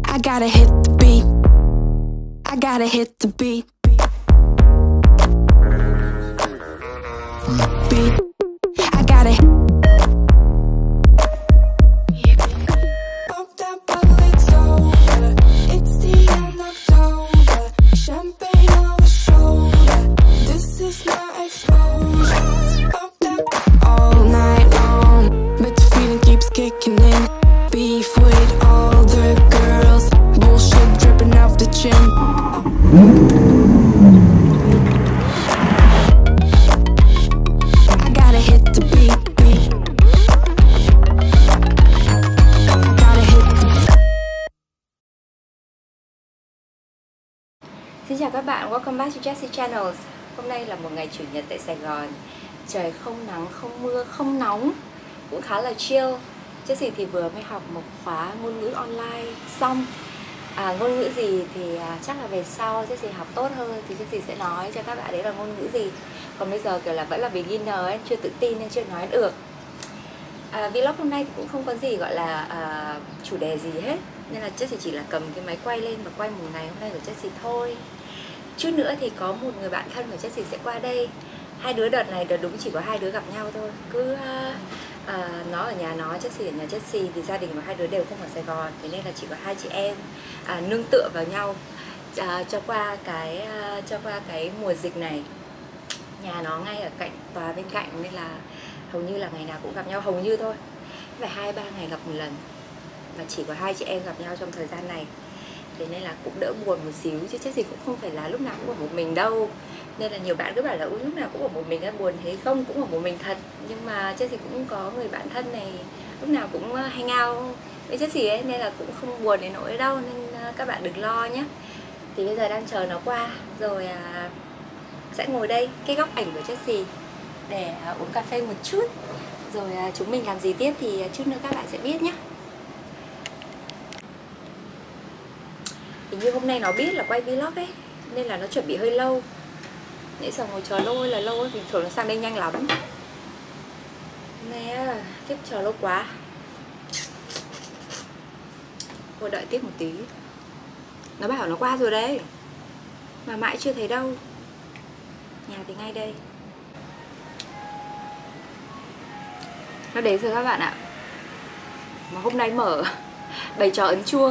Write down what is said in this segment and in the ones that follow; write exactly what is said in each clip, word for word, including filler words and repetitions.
I gotta hit the beat. I gotta hit the beat. Beat. I gotta hit. Pop that bottle, it's over. It's the end of October. Champagne on the shoulder. This is my exposure. Pop that all night long, but the feeling keeps kicking in. Beef with all the girls, bullshit dripping off the chin. I gotta hit the beat, beat. I gotta hit the beat. Xin chào các bạn, welcome back to Jessie Channels. Hôm nay là một ngày chủ nhật tại Sài Gòn. Trời không nắng, không mưa, không nóng, cũng khá là chill. Jessie thì vừa mới học một khóa ngôn ngữ online xong. à, Ngôn ngữ gì thì à, chắc là về sau Jessie học tốt hơn thì Jessie sẽ nói cho các bạn đấy là ngôn ngữ gì. Còn bây giờ kiểu là vẫn là beginner ấy, chưa tự tin nên chưa nói được. à, Vlog hôm nay thì cũng không có gì gọi là à, chủ đề gì hết, nên là Jessie chỉ là cầm cái máy quay lên và quay một ngày hôm nay của Jessie thôi. Chút nữa thì có một người bạn thân của Jessie sẽ qua đây. Hai đứa đợt này, đợt đúng chỉ có hai đứa gặp nhau thôi. Cứ à, à, nó ở nhà nó, Jessie ở nhà Jessie. Vì gia đình của hai đứa đều không ở Sài Gòn, thế nên là chỉ có hai chị em à, nương tựa vào nhau à, cho qua cái à, cho qua cái mùa dịch này. Nhà nó ngay ở cạnh tòa bên cạnh nên là hầu như là ngày nào cũng gặp nhau, hầu như thôi. Phải hai ba ngày gặp một lần. Và chỉ có hai chị em gặp nhau trong thời gian này, thế nên là cũng đỡ buồn một xíu. Chứ Jessie cũng không phải là lúc nào cũng ở một mình đâu. Nên là nhiều bạn cứ bảo là lúc nào cũng ở một mình, buồn thế không, cũng ở một mình thật. Nhưng mà Jessie cũng có người bạn thân này, lúc nào cũng hang out với Jessie ấy, nên là cũng không buồn đến nỗi đâu. Nên các bạn đừng lo nhé. Thì bây giờ đang chờ nó qua, rồi à, sẽ ngồi đây, cái góc ảnh của Jessie, để à, uống cà phê một chút. Rồi à, chúng mình làm gì tiếp thì chút nữa các bạn sẽ biết nhé. Hình như hôm nay nó biết là quay vlog ấy, nên là nó chuẩn bị hơi lâu. Nãy giờ ngồi chờ lâu ơi là lâu ấy, bình thường nó sang đây nhanh lắm. Nè, tiếp chờ lâu quá. Thôi đợi tiếp một tí. Nó bảo nó qua rồi đấy, mà mãi chưa thấy đâu. Nhà thì ngay đây. Nó đến rồi các bạn ạ. Mà hôm nay mở bày trò ấn chuông.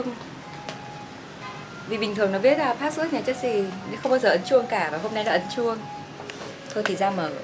Vì bình thường nó biết là password nhà Jessie, nó không bao giờ ấn chuông cả, và hôm nay nó ấn chuông. Thôi thì ra mở.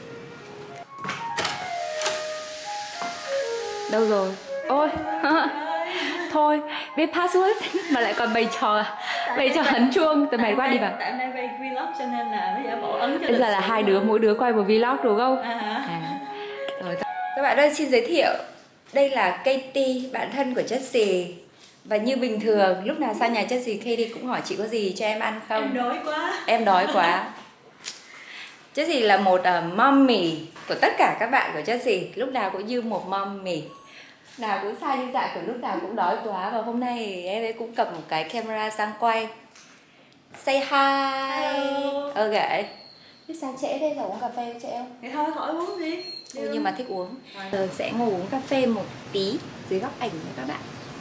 Đâu rồi? Ôi thôi, biết password mà lại còn bày trò bày trò ấn chuông. Tụi mày qua đi vào. Tại hôm nay quay vlog cho nên là bây giờ bộ ấn cho. Bây giờ là hai đứa, mỗi đứa quay một vlog đúng không? À. À. Rồi, các bạn ơi, xin giới thiệu. Đây là Katie, bạn thân của Jessie. Và như bình thường, lúc nào sang nhà Jessie, Katie cũng hỏi chị có gì cho em ăn không? Em đói quá. Em đói quá. Jessie là một uh, mommy của tất cả các bạn của Jessie. Lúc nào cũng như một mommy. Nào cũng sai như dạ, của lúc nào cũng đói quá. Và hôm nay em ấy cũng cầm một cái camera sang quay. Say hi. Hello. Ok. Biết sáng trễ đây, rồi uống cà phê cho em. Thì thôi, khỏi uống đi. Ừ, nhưng mà thích uống. Giờ sẽ ngồi uống cà phê một tí dưới góc ảnh nha các bạn.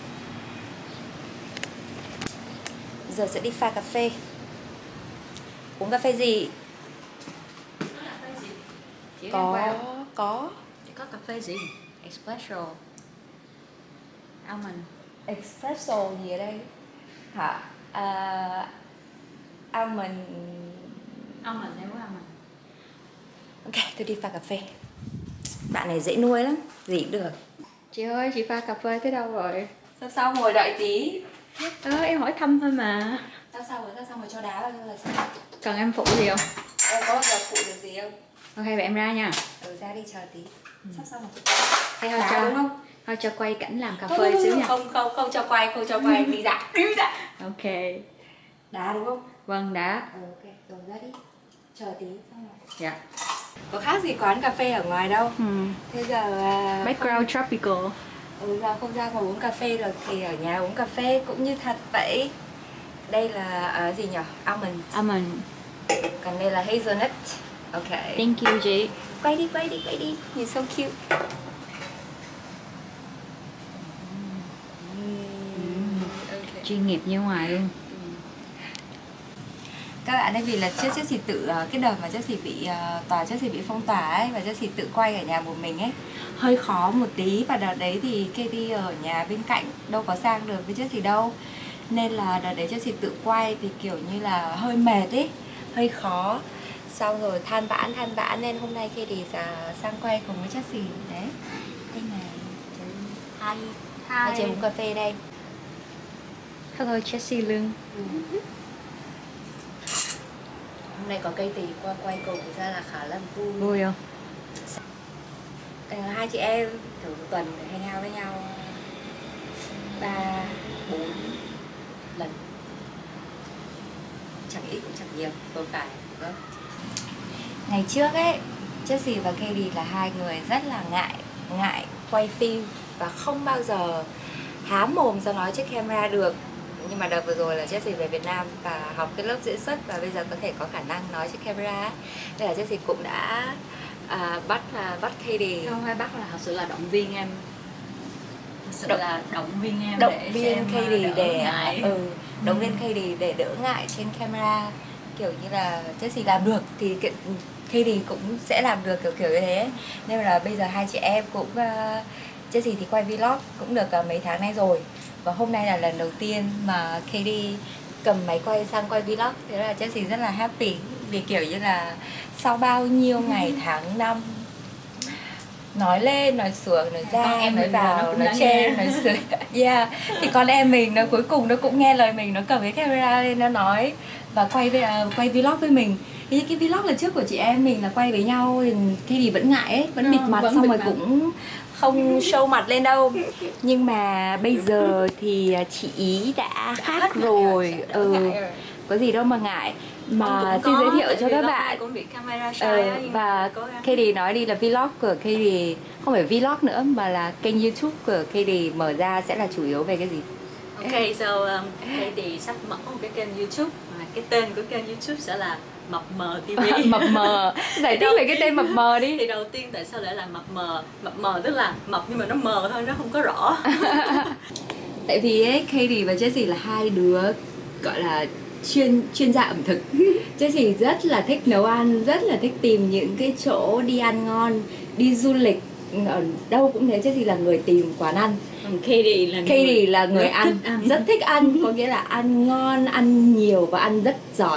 Giờ sẽ đi pha cà phê. Uống cà phê gì? Chỉ Có, có Chỉ có cà phê gì? Espresso, almond. espresso gì ở đây? Hả? À, almond. Almond, em muốn almond. Ok, tôi đi pha cà phê. Bạn này dễ nuôi lắm, gì cũng được. Chị ơi, chị pha cà phê tới đâu rồi? Sao sao ngồi đợi tí. Ờ, em hỏi thăm thôi mà. Sao sao rồi, sao sao ngồi cho đá vào là sao? Cần em phụ gì không? Em có bao giờ phụ được gì không? Ok, vậy em ra nha. Ừ, ra đi chờ tí. Ừ. Sao sao mà Hay thôi đá cho, đúng không? thôi cho quay cảnh làm cà Không, phê không, xíu không, nha. không, không, không cho quay, không cho quay, đi dạ, đi dạ. Ok. Đá đúng không? Vâng, đã. Ừ, ok, rồi ra đi. Chờ tí xong rồi. Dạ. Có khác gì quán cà phê ở ngoài đâu. Ừ. Thế giờ uh, Background tropical. Ừ, giờ không ra ngồi uống cà phê được thì ở nhà uống cà phê cũng như thật vậy. Đây là uh, gì nhỉ? Almond. Almond. Còn đây là hazelnut. Ok. Thank you chị. Quay đi, quay đi, quay đi. Nhìn so cute. Mm. Ok. chuyên nghiệp như ngoài luôn. Các bạn ơi, vì là trước Jessie tự cái đợt mà Jessie bị uh, tòa Jessie bị phong tỏa ấy, và Jessie tự quay ở nhà một mình ấy, hơi khó một tí. Và đợt đấy thì Katie ở nhà bên cạnh đâu có sang được với Jessie đâu, nên là đợt đấy Jessie tự quay thì kiểu như là hơi mệt ấy, hơi khó. Xong rồi than vãn than vãn nên hôm nay Katie sang quay cùng với Jessie đấy. Đây này, hai hai chị uống cà phê đây. Hello Jessie Lương. Hôm nay có cây tì qua quay cùng thì ra là khá là vui. Vui không? À, hai chị em kiểu một tuần hay nhau với nhau ba bốn lần, chẳng ít cũng chẳng nhiều, không phải đúng không? Ngày trước ấy, Jessie và Katie là hai người rất là ngại ngại quay phim và không bao giờ há mồm ra nói trước camera được. Nhưng mà đợt vừa rồi là Jessie về Việt Nam và học cái lớp diễn xuất và bây giờ có thể có khả năng nói trước camera. Nên là Jessie cũng đã à, bắt là bắt Katie. Không phải bắt, là thật sự là động viên em. Thật sự Động- là động viên em động để viên em Katie đỡ để ngại. ừ, động Ừ. viên Katie để đỡ ngại trên camera, kiểu như là Jessie làm được thì cái- Katie cũng sẽ làm được, kiểu kiểu như thế. Nên là bây giờ hai chị em cũng uh, Jessie thì quay vlog cũng được uh, mấy tháng nay rồi, và hôm nay là lần đầu tiên mà Katie cầm máy quay sang quay vlog, thế là Jessie rất là happy vì kiểu như là sau bao nhiêu ngày tháng năm nói lên, nói xuống, nói ra, Con em nói mình là nó vào, cũng nói đã trên, nghe. nói dưới. Yeah. Thì con em mình nó cuối cùng nó cũng nghe lời mình, nó cầm cái camera lên nó nói và quay với, uh, quay vlog với mình. Thì cái vlog lần trước của chị em mình là quay với nhau thì Katie vẫn ngại ấy, vẫn Ờ, bịt mặt, vẫn xong bịt rồi mặt. cũng không show mặt lên đâu. Nhưng mà bây giờ thì chị ý đã khác rồi. Ừ, có gì đâu mà ngại. Mà xin giới thiệu cho các bạn. cũng bị camera shy Ờ, á, nhưng và mà cố gắng. Katie nói đi là vlog của Katie không phải vlog nữa mà là kênh YouTube của Katie mở ra sẽ là chủ yếu về cái gì? Ok, so um, Katie sắp mở một cái kênh YouTube, mà cái tên của kênh YouTube sẽ là Mập Mờ ti vi. Mập mờ. Giải thích về cái tên mập mờ đi. Thì đầu tiên tại sao lại là mập mờ? Mập mờ tức là mập nhưng mà nó mờ thôi, nó không có rõ. Tại vì ấy, Katie và Jessie là hai đứa gọi là chuyên chuyên gia ẩm thực. Jessie rất là thích nấu ăn, rất là thích tìm những cái chỗ đi ăn ngon, đi du lịch ở đâu cũng thế. Jessie là người tìm quán ăn. Còn Katie là Katie người là người rất ăn, thích ăn. rất thích ăn, có nghĩa là ăn ngon, ăn nhiều và ăn rất giỏi.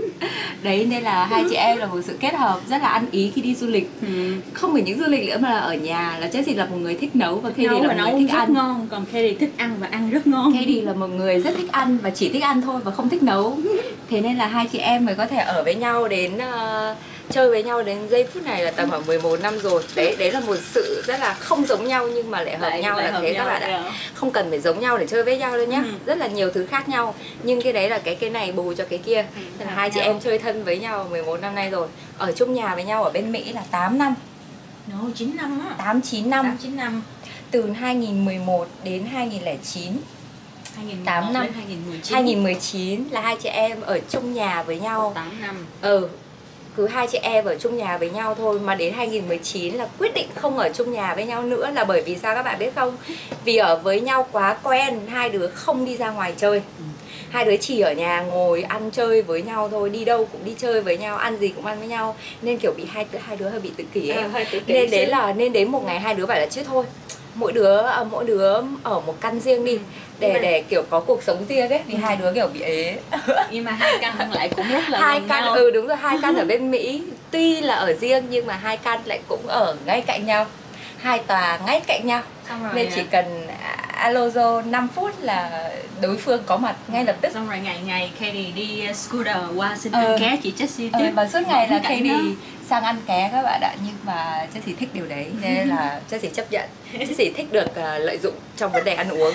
Đấy, nên là hai chị em là một sự kết hợp rất là ăn ý khi đi du lịch. Ừ. Không phải những du lịch nữa mà là ở nhà, là Jessie là một người thích nấu và Katie Nấu là và một nấu người thích rất ăn. ngon, còn Katie thích ăn và ăn rất ngon. Katie là một người rất thích ăn và chỉ thích ăn thôi và không thích nấu. Thế nên là hai chị em mới có thể ở với nhau đến uh, chơi với nhau đến giây phút này là tầm khoảng mười một năm rồi. Đấy, đấy là một sự rất là không giống nhau nhưng mà lại hợp Lại- nhau lại là hợp thế nhau, các bạn ạ. dạ. Không cần phải giống nhau để chơi với nhau đâu nhá. Ừ. Rất là nhiều thứ khác nhau. Nhưng cái đấy là cái cái này bù cho cái kia. Nên là hợp hai chị nhau. em chơi thân với nhau mười một năm nay rồi. Ở chung nhà với nhau ở bên Mỹ là tám năm, No, chín năm á. tám chín năm. tám chín năm. Từ hai nghìn mười một đến hai nghìn lẻ chín. hai nghìn mười một tám năm. đến hai nghìn mười chín. hai nghìn mười chín là hai chị em ở chung nhà với nhau. tám năm. Ừ, cứ hai chị em ở chung nhà với nhau thôi. Mà đến hai nghìn mười chín là quyết định không ở chung nhà với nhau nữa. Là bởi vì sao các bạn biết không? Vì ở với nhau quá quen, hai đứa không đi ra ngoài chơi. Hai đứa chỉ ở nhà ngồi ăn chơi với nhau thôi, đi đâu cũng đi chơi với nhau, ăn gì cũng ăn với nhau. Nên kiểu bị hai hai đứa hơi bị tự kỷ ấy. À, hơi tự kỷ Nên đến xíu. là nên đến một ngày hai đứa bảo là chứ thôi, mỗi đứa à, mỗi đứa ở một căn riêng đi để mà- để kiểu có cuộc sống riêng ấy, vì hai đứa kiểu bị ế. Nhưng mà hai căn lại cũng rất là Hai gần căn nhau. ừ đúng rồi, hai căn ở bên Mỹ tuy là ở riêng nhưng mà hai căn lại cũng ở ngay cạnh nhau, hai tòa ngay cạnh nhau. Xong rồi, Nên chỉ cần alo năm phút là đối phương có mặt ngay lập tức. xong rồi ngày ngày Katie đi uh, scooter qua xin Ờ. ăn ké chị Jessie Ờ, tiếp. và suốt ngày là Cạnh Katie đó. sang ăn ké các bạn ạ, nhưng mà Jessie thích điều đấy nên là Jessie chấp nhận. Jessie thích được uh, lợi dụng trong vấn đề ăn uống.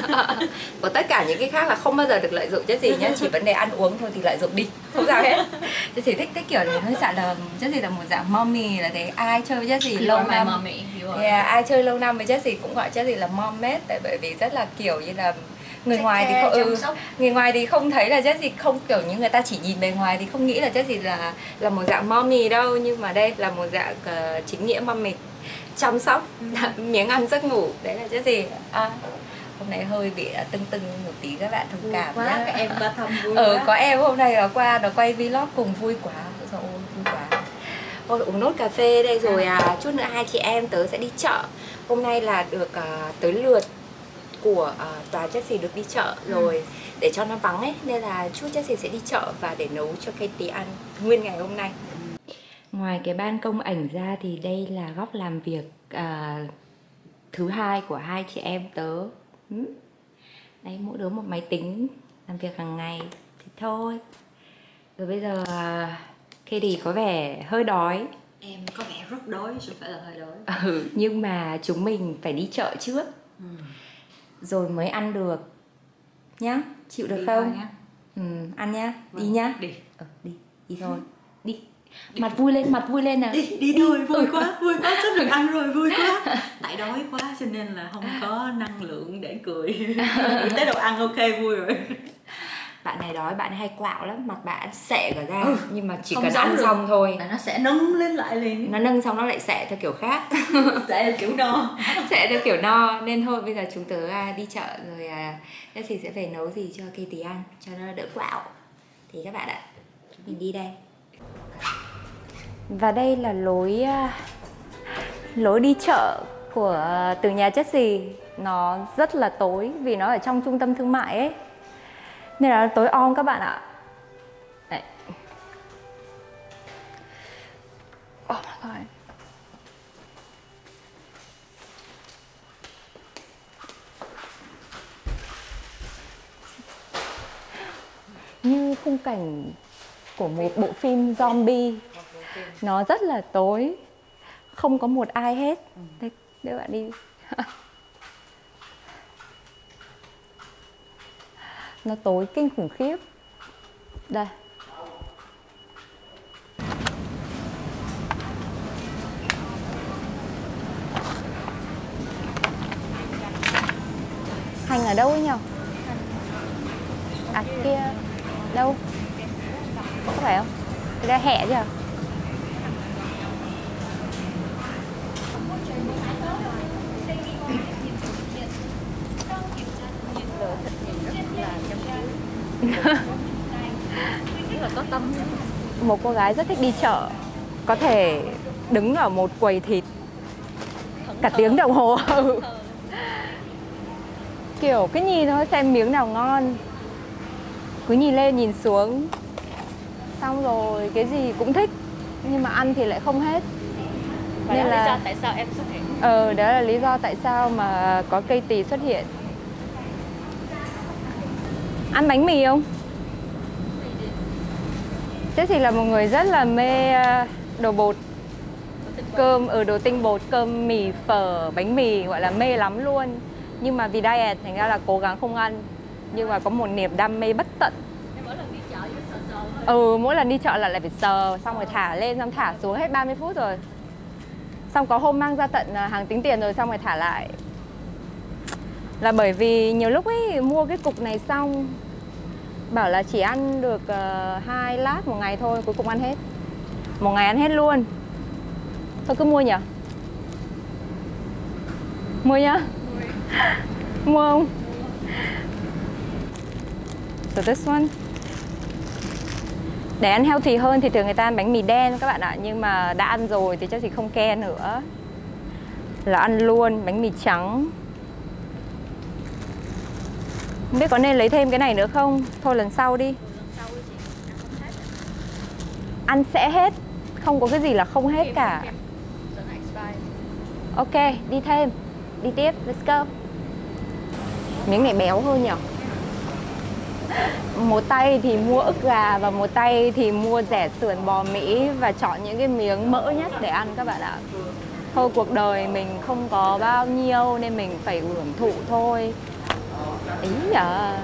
Còn tất cả những cái khác là không bao giờ được lợi dụng Jessie nhé, chỉ vấn đề ăn uống thôi thì lợi dụng đi, không sao hết. Jessie thích thích kiểu này, nó dạng là Jessie là một dạng mommy là thế, ai chơi với Jessie lâu You're my năm. mommy, you are. Yeah, ai chơi lâu năm với Jessie cũng gọi Jessie là mommate, tại bởi vì rất là kiểu như là người ngoài thì không ừ, người ngoài thì không thấy là Jessie, không kiểu như người ta chỉ nhìn bề ngoài thì không nghĩ là Jessie là là một dạng mommy đâu, nhưng mà đây là một dạng uh, chính nghĩa mommy, chăm sóc miếng ăn giấc ngủ, đấy là Jessie. À, hôm nay hơi bị tưng tưng một tí, các bạn thông cảm quá, nhá. các em qua thăm vui ờ, quá. Có em hôm nay nó qua nó quay vlog cùng vui quá. Rồi, ôi, vui quá. Thôi uống nốt cà phê đây rồi à, chút nữa hai chị em tớ sẽ đi chợ. Hôm nay là được à, tới lượt của à, tòa Jessie được đi chợ rồi, ừ. để cho nó vắng ấy, nên là chút Jessie sẽ đi chợ và để nấu cho Katie ăn nguyên ngày hôm nay. Ngoài cái ban công ảnh ra thì đây là góc làm việc à, thứ hai của hai chị em tớ. ừ. Đấy, mỗi đứa một máy tính làm việc hàng ngày thì thôi. Rồi bây giờ Katie có vẻ hơi đói. Em có vẻ rất đói chứ phải là hơi đói. Ừ, nhưng mà chúng mình phải đi chợ trước, ừ. rồi mới ăn được nhá. Chịu được đi không? Nhá. Ừ, ăn nhá. Vâng, đi nhá. Đi. Ừ, đi. Đi thôi. Đi. Đi. Mặt vui lên, mặt vui lên nào. Đi, đi, đi thôi, vui ừ. quá, vui quá, sắp được ăn rồi, vui quá. Tại đói quá cho nên là không có năng lượng để cười. Tới đồ ăn ok, vui rồi. Bạn này đói, bạn ấy hay quạo lắm, mặt bạn xệ cả ra, ừ. nhưng mà chỉ không cần ăn được. xong thôi là nó sẽ nâng lên lại liền. Nó nâng xong nó lại xệ theo kiểu khác. Xệ theo kiểu no. Xệ theo kiểu no, nên thôi bây giờ chúng tớ đi chợ rồi Jessie sẽ về nấu gì cho Katie ăn cho nó đỡ quạo. Thì các bạn ạ, mình đi đây. Và đây là lối lối đi chợ của từ nhà Jessie. Nó rất là tối vì nó ở trong trung tâm thương mại ấy, nên là tối om các bạn ạ. Đấy. Oh my God. Như khung cảnh của một bộ phim zombie. Nó rất là tối, không có một ai hết. Đây, để bạn đi. Nó tối kinh khủng khiếp. Đây. Hành ở đâu ấy nhỉ? À kia. Đâu? Có phải không? Cái đây hẹ chứ à? Rất là có tâm. Một cô gái rất thích đi chợ, có thể đứng ở một quầy thịt cả tiếng đồng hồ. Kiểu cứ nhìn thôi, xem miếng nào ngon, cứ nhìn lên nhìn xuống, xong rồi cái gì cũng thích nhưng mà ăn thì lại không hết. Và nên đó là lý do tại sao em xuất hiện. Ờ, đó là lý do tại sao mà có Katie xuất hiện. Ăn bánh mì không? Jessie là một người rất là mê đồ bột, cơm ở đồ tinh bột, cơm mì, phở, bánh mì, gọi là mê lắm luôn. Nhưng mà vì diet thành ra là cố gắng không ăn. Nhưng mà có một niềm đam mê bất tận. Mỗi lần đi chợ sờ sờ thôi. Ừ, mỗi lần đi chợ là lại phải sờ, xong rồi thả lên, xong thả xuống hết ba mươi phút rồi. Xong có hôm mang ra tận hàng tính tiền rồi xong rồi thả lại. Là bởi vì nhiều lúc ấy mua cái cục này xong bảo là chỉ ăn được uh, hai lát một ngày thôi, cuối cùng ăn hết. Một ngày ăn hết luôn. Thôi cứ mua nhỉ? Mua nhá? Mua. Mua không? So this one. Để ăn healthy hơn thì thường người ta ăn bánh mì đen các bạn ạ. Nhưng mà đã ăn rồi thì chắc gì không care nữa, là ăn luôn bánh mì trắng. Không biết có nên lấy thêm cái này nữa không? Thôi lần sau đi. Ăn sẽ hết. Không có cái gì là không hết cả. Ok, đi thêm. Đi tiếp, let's go. Miếng này béo hơn nhỉ? Một tay thì mua ức gà và một tay thì mua rẻ sườn bò Mỹ và chọn những cái miếng mỡ nhất để ăn các bạn ạ. Thôi cuộc đời mình không có bao nhiêu nên mình phải hưởng thụ thôi. Ý à.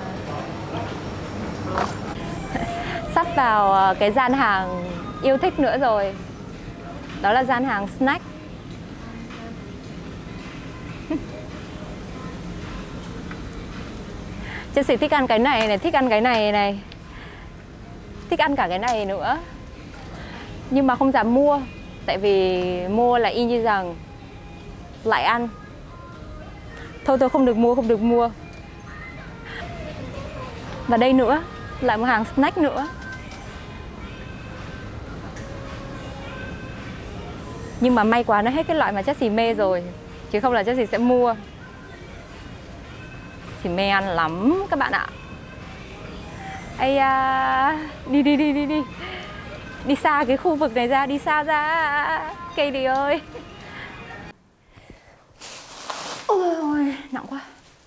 Sắp vào cái gian hàng yêu thích nữa rồi. Đó là gian hàng snack. Jessie thích ăn cái này này, thích ăn cái này này, thích ăn cả cái này nữa. Nhưng mà không dám mua. Tại vì mua là y như rằng lại ăn. Thôi tôi không được mua, không được mua. Và đây nữa, lại một hàng snack nữa. Nhưng mà may quá nó hết cái loại mà Jessie mê rồi, chứ không là Jessie sẽ mua. Jessie mê ăn lắm các bạn ạ. Ây da, đi đi đi đi đi. Đi xa cái khu vực này ra, đi xa ra Katie ơi. Ôi ôi, nặng quá.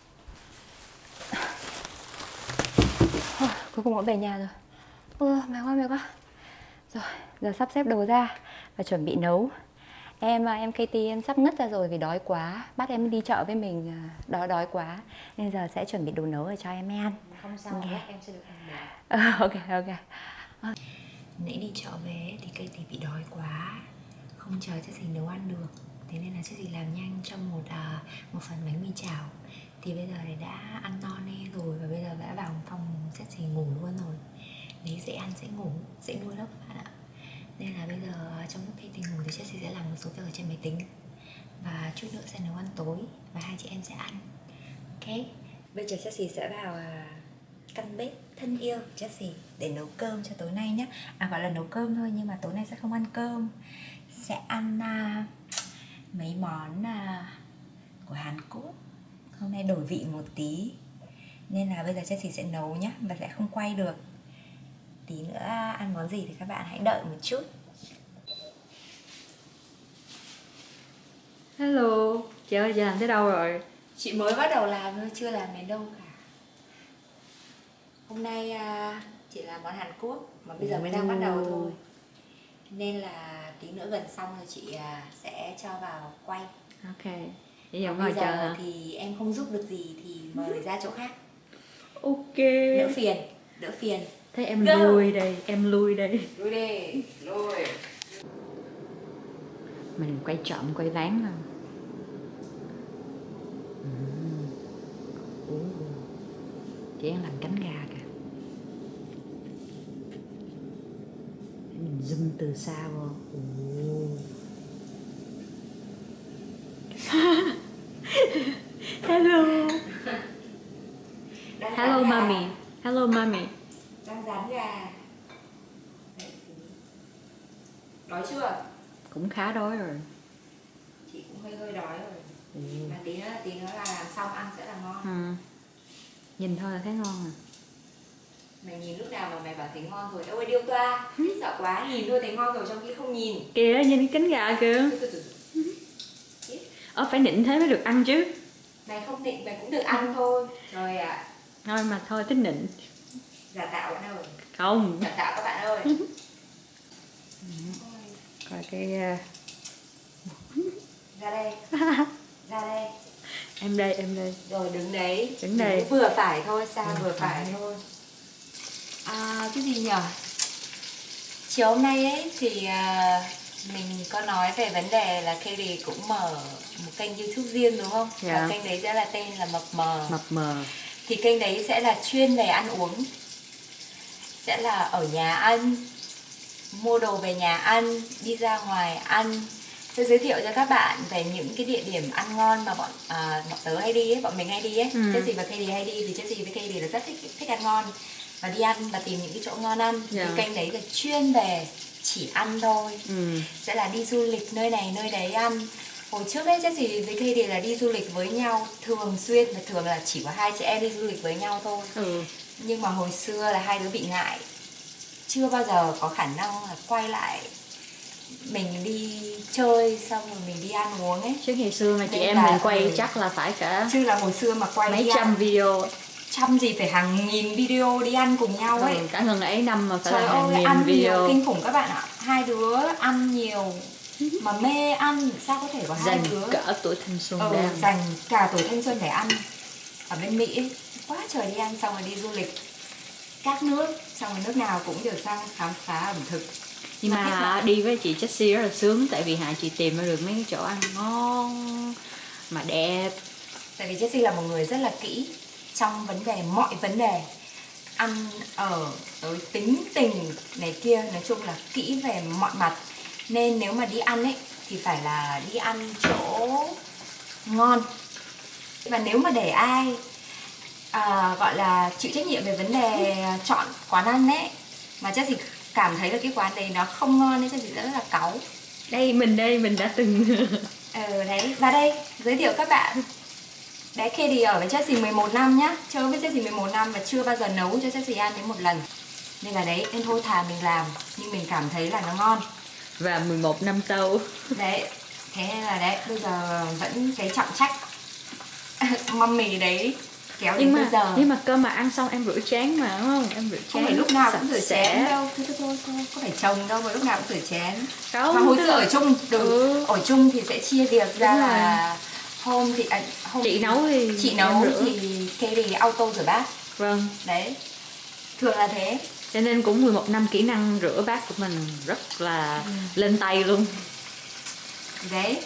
Ôi, cuối cùng cũng về nhà rồi. Ôi, mệt quá, mệt quá. Rồi, giờ sắp xếp đồ ra và chuẩn bị nấu. Em em Katie em sắp ngất ra rồi vì đói quá. Bắt em đi chợ với mình, đói đói quá. Nên giờ sẽ chuẩn bị đồ nấu để cho em ăn. Không sao, Okay. em sẽ được ăn được. Uh, ok, ok. Nãy đi chợ về thì Katie bị đói quá, không chờ Jessie nấu ăn được. Thế nên là Jessie làm nhanh trong một à, một phần bánh mì chảo. Thì bây giờ đã ăn no nê rồi và bây giờ đã vào phòng Jessie ngủ luôn rồi. Đấy, dễ ăn dễ ngủ, dễ nuôi lắm các bạn ạ. Nên là bây giờ trong lúc Katie ngủ thì Jessie sẽ làm một số việc ở trên máy tính. Và chút nữa sẽ nấu ăn tối và hai chị em sẽ ăn. Ok, bây giờ Jessie sẽ vào à, căn bếp thân yêu Jessie để nấu cơm cho tối nay nhé. À, gọi là nấu cơm thôi nhưng mà tối nay sẽ không ăn cơm. Sẽ ăn à, mấy món à, của Hàn Quốc. Hôm nay đổi vị một tí. Nên là bây giờ Jessie sẽ nấu nhé và sẽ không quay được. Tí nữa ăn món gì thì các bạn hãy đợi một chút. Hello, chị ơi, chị làm tới đâu rồi? Chị mới bắt đầu làm thôi, chưa làm đến đâu cả. Hôm nay à, chị làm món Hàn Quốc mà bây giờ mới đang bắt đầu thôi. Nên là tí nữa gần xong rồi chị à, sẽ cho vào quay. Ok, bây giờ Còn ngồi bây chờ giờ hả? thì em không giúp được gì thì mời ra chỗ khác. Ok. Đỡ phiền, đỡ phiền. Thế em Go. lui đây, em lui đây. Lui đi, lui. Mình quay trộm, quay láng không? Chị đang làm cánh gà kìa. Để mình zoom từ xa vô. Hello. Đang Hello rán gà. mommy. Hello mommy. Đang rán gà. Đói chưa? Cũng khá đói rồi. Chị cũng hơi hơi đói rồi. Ừ. Mà tí nữa, tí nữa là làm xong ăn sẽ là ngon. Ừ. Nhìn thôi là thấy ngon à. Mày nhìn lúc nào mà mày bảo thấy ngon rồi. Ôi điêu toa, sợ quá, nhìn thôi thấy ngon rồi trong khi không nhìn. Kìa, nhìn cái cánh gà kìa. Ờ, phải nịnh thế mới được ăn chứ. Mày không định mày cũng được ăn thôi. Rồi ạ. À. Thôi mà thôi, thích nịnh. Giả tạo bạn ơi. Không. Giả tạo các bạn ơi. Coi cái... Ra đây. Ra đây. Em đây, em đây. Rồi đứng đấy. Đứng đây. Đứng vừa phải thôi, sao vừa, vừa phải. phải thôi. À, cái gì nhở? Chiều hôm nay ấy thì uh, mình có nói về vấn đề là Katie cũng mở một kênh YouTube riêng đúng không? Dạ. Và kênh đấy sẽ là tên là Mập Mờ. Mập mờ. Thì kênh đấy sẽ là chuyên về ăn uống. Sẽ là ở nhà ăn, mua đồ về nhà ăn, đi ra ngoài ăn. Tôi giới thiệu cho các bạn về những cái địa điểm ăn ngon mà bọn, à, bọn tớ hay đi ấy, bọn mình hay đi ấy. Ừ. Jessie và Katie hay đi vì Jessie với Katie là rất thích, thích ăn ngon. Và đi ăn và tìm những cái chỗ ngon ăn. Yeah. Thì kênh đấy là chuyên về chỉ ăn thôi. Ừ. Sẽ là đi du lịch nơi này nơi đấy ăn. Hồi trước ấy Jessie với Katie là đi du lịch với nhau thường xuyên. Và thường là chỉ có hai chị em đi du lịch với nhau thôi. Ừ. Nhưng mà hồi xưa là hai đứa bị ngại, chưa bao giờ có khả năng là quay lại mình đi chơi xong rồi mình đi ăn uống ấy. Chứ ngày xưa mà chị Nên em là, mình quay ừ, chắc là phải cả chứ là hồi xưa mà quay mấy đi trăm ăn, video. trăm gì phải hàng nghìn video đi ăn cùng nhau ấy. Ừ, cả ngần ấy năm mà phải Trời là hàng ơi, nghìn ăn video. nhiều kinh khủng các bạn ạ. Hai đứa ăn nhiều mà mê ăn, sao có thể có hai Dành đứa cả tuổi thanh xuân ừ, đang. dành cả tuổi thanh xuân để ăn. Ở bên Mỹ ấy, quá trời đi ăn xong rồi đi du lịch các nước, xong rồi nước nào cũng được sang khám phá ẩm thực. Nhưng mà, mà đi với chị Jessie rất là sướng. Tại vì Hạ chị tìm ra được mấy cái chỗ ăn ngon mà đẹp. Tại vì Jessie là một người rất là kỹ trong vấn đề, mọi vấn đề ăn ở, tới tính tình này kia. Nói chung là kỹ về mọi mặt. Nên nếu mà đi ăn ấy thì phải là đi ăn chỗ ngon. Và nếu mà để ai à, gọi là chịu trách nhiệm về vấn đề chọn quán ăn ấy, mà chắc thì cảm thấy là cái quán đấy nó không ngon nên chắc thì rất là cáu. Đây mình đây mình đã từng ờ đấy, và đây giới thiệu các bạn, bé Katie ở với Chelsea mười một năm nhá, chơi với Chelsea mười một năm và chưa bao giờ nấu cho Chelsea ăn đến một lần, nên là đấy, nên thôi thà mình làm nhưng mình cảm thấy là nó ngon. Và mười một năm sau Đấy, thế nên là đấy, bây giờ vẫn cái trọng trách mummy đấy kéo nhưng đến mà bây giờ. nhưng mà cơ mà ăn xong em rửa chén mà đúng không? Em rửa chén Không phải lúc nào cũng rửa sạch sẽ. chén đâu, thôi thôi thôi, thôi. Có phải chồng đâu mà lúc nào cũng rửa chén. Không, mà hồi tức xưa là- ở chung, được Ừ. ở chung thì sẽ chia việc ra Đúng là hôm thì à, hôm Chị nấu thì chị em nấu rửa. thì Katie auto rửa bát. Vâng, Đấy, thường là thế. cho nên cũng mười một năm kỹ năng rửa bát của mình rất là Ừ. lên tay luôn. Đấy,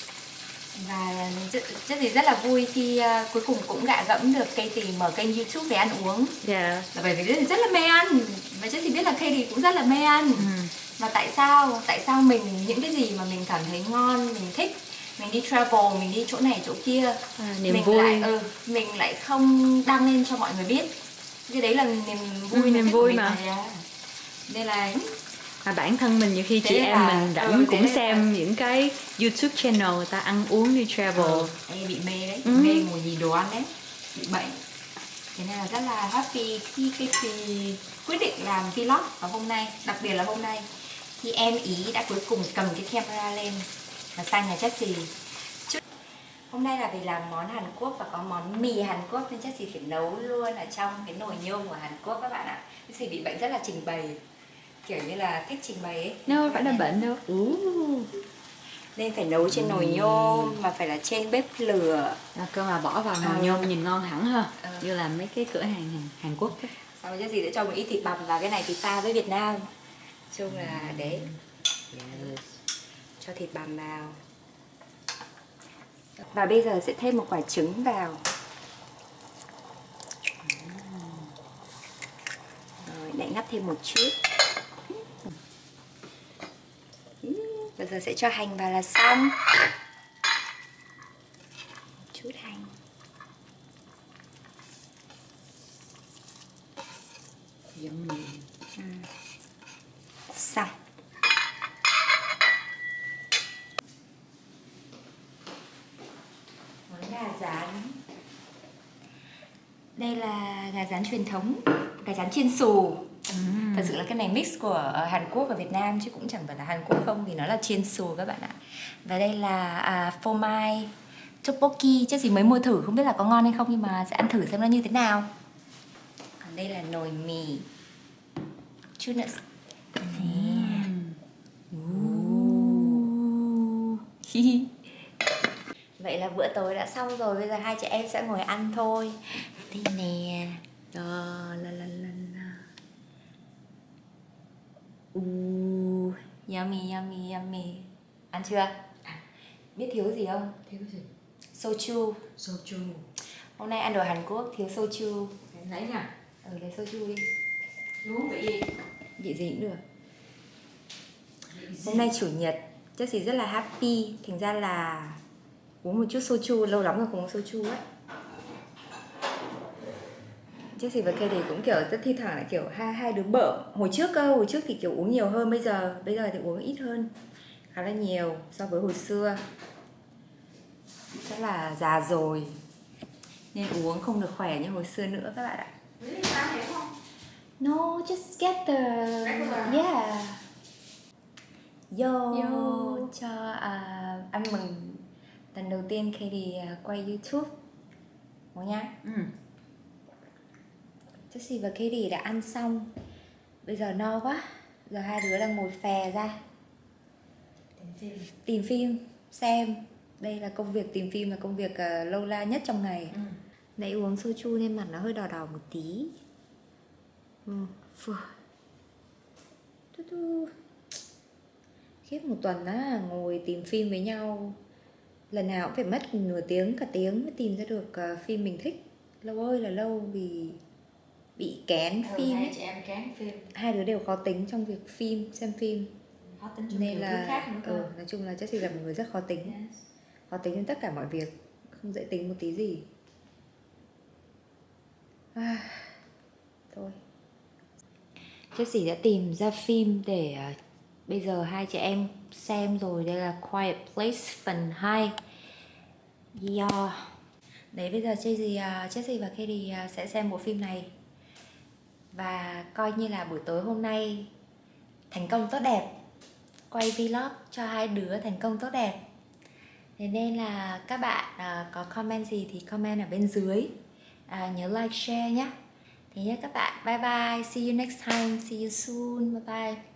và rất, rất thì rất là vui khi uh, cuối cùng cũng gạ gẫm được Katie mở kênh YouTube để ăn uống. Dạ. Là bởi vì rất, rất là mê ăn, và chắc thì biết là Katie cũng rất là mê ăn. Ừ. Mà tại sao tại sao mình những cái gì mà mình cảm thấy ngon, mình thích, mình đi travel, mình đi chỗ này chỗ kia, À, niềm mình vui. lại ừ, mình lại không đăng lên cho mọi người biết. Cái đấy là niềm vui, Ừ, niềm thích của vui mình mà. à. Nên là Mà bản thân mình nhiều khi Thế chị nên em là- mình rảnh ừ, thế cũng nên xem là- những cái YouTube channel người ta ăn uống đi travel. ừ, em bị mê đấy, Ừ. mê ngồi nhìn đồ ăn đấy, bị bệnh. Thế nên là rất là happy khi Katie quyết định làm vlog vào hôm nay, đặc biệt là hôm nay khi em ý đã cuối cùng cầm cái camera lên và sang nhà Chelsea. Hôm nay là vì làm món Hàn Quốc và có món mì Hàn Quốc nên Chelsea phải nấu luôn ở trong cái nồi nhôm của Hàn Quốc các bạn ạ. Chelsea bị bệnh rất là trình bày, kiểu như là thích trình bày ấy. Đâu phải là bệnh đâu. Uh. Nên phải nấu trên nồi nhôm mà phải là trên bếp lửa. À, cơ mà bỏ vào nồi Ừ. nhôm nhìn ngon hẳn ha. Ừ. Như là mấy cái cửa hàng Hàn, Hàn Quốc ấy. Sau đó Chelsea sẽ cho một ít thịt bằm vào, cái này thì pha với Việt Nam. Chung là đấy, Yes. cho thịt bằm vào. Và bây giờ sẽ thêm một quả trứng vào. Rồi, lại ngắt thêm một chút. Bây giờ sẽ cho hành vào là xong. Một chút hành. Yummy. Ừ. Xong. Món gà rán. Đây là gà rán truyền thống, gà rán chiên xù. Ừm. Thật sự là cái này mix của Hàn Quốc và Việt Nam chứ cũng chẳng phải là Hàn Quốc không, vì nó là chiên xù các bạn ạ. Và đây là à, phô mai tteokbokki, chứ gì mới mua thử không biết là có ngon hay không, nhưng mà sẽ ăn thử xem nó như thế nào. Còn đây là nồi mì chút nữa. Vậy là bữa tối đã xong rồi, bây giờ hai chị em sẽ ngồi ăn thôi. Đây nè. Đó, la la la la. Uh, yummy yummy yummy. Ăn chưa? Biết thiếu gì không? Thiếu gì? Soju. Soju. Hôm nay ăn đồ Hàn Quốc thiếu soju. Em lấy nha. Ừ, lấy soju đi. Uống vị gì? Vị gì cũng được. Hôm nay chủ nhật, Jessie rất là happy. Thành ra là uống một chút soju, lâu lắm rồi không uống soju ấy. Jessie và Katie cũng kiểu rất thi thoảng lại kiểu hai hai đứa bợm. Hồi trước cơ, hồi trước thì kiểu uống nhiều hơn, bây giờ bây giờ thì uống ít hơn, khá là nhiều so với hồi xưa. Chắc là già rồi nên uống không được khỏe như hồi xưa nữa các bạn ạ. No, just get the Regular. yeah. Yo, Yo. cho uh, ăn mừng lần đầu tiên Katie uh, quay YouTube. Một nha. Ừ. Jessie và Katie đã ăn xong. Bây giờ no quá. Giờ hai đứa đang ngồi phè ra tìm phim xem. Đây là công việc tìm phim, là công việc uh, lâu la nhất trong ngày. Ừ. Nãy uống soju nên mặt nó hơi đỏ đỏ một tí. Ừ, phù. Tu tu. Khiếp, một tuần á, ngồi tìm phim với nhau lần nào cũng phải mất nửa tiếng, cả tiếng mới tìm ra được uh, phim mình thích. Lâu ơi là lâu vì bị kén phim ấy. chị em kén phim. Hai đứa đều khó tính trong việc phim, xem phim. Khó tính trong Nên nhiều là thứ khác nữa cơ. ừ, nói chung là Jessie là một người rất khó tính. Yes. Khó tính trên tất cả mọi việc, không dễ tính một tí gì. à, thôi Jessie đã tìm ra phim để uh, bây giờ hai chị em xem rồi. Đây là Quiet Place phần hai. Yeah. Đấy, bây giờ Jessie, uh, Jessie và Katie uh, sẽ xem bộ phim này và coi như là buổi tối hôm nay thành công tốt đẹp, quay vlog cho hai đứa thành công tốt đẹp. Thế nên là các bạn uh, có comment gì thì comment ở bên dưới, uh, nhớ like, share nhé. Thế nhé các bạn, bye bye, see you next time, see you soon, bye bye.